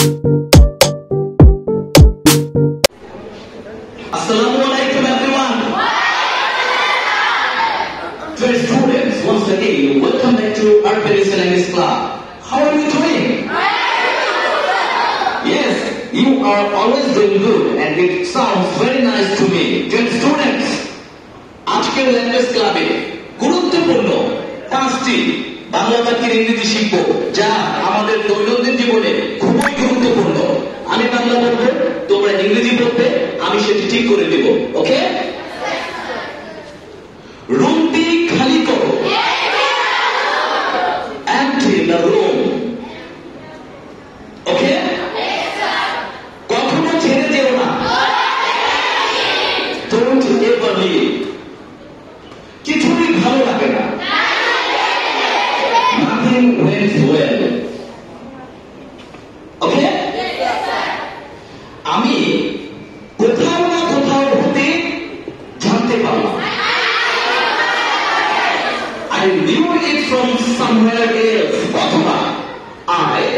Assalamualaikum everyone. Dear students, once again, welcome back to our Paris Language Club. How are you doing? Yes, you are always doing good and it sounds very nice to me. Dear students, আজকের language ক্লাবে গুরুত্বপূর্ণ 5টি বাংলা বাক্যের ইংরেজি শিখব যা আমাদের দৈনন্দিন জীবনে খুবই গুরুত্বপূর্ণ। আমি বাংলা বলবো, তোমরা ইংরেজি বলবে, আমি সেটি ঠিক করে দেব। ওকে? রুমটি খালি করো। Empty the room. ওকে? কখনো ছেড়ে যেও না। Don't ever leave. কিছুই ভালো লাগে না। Nothing went well. ওকে? আমি কোথাও না কোথাও হতে জানতে পারলাম। I knew it from somewhere else. অথবা I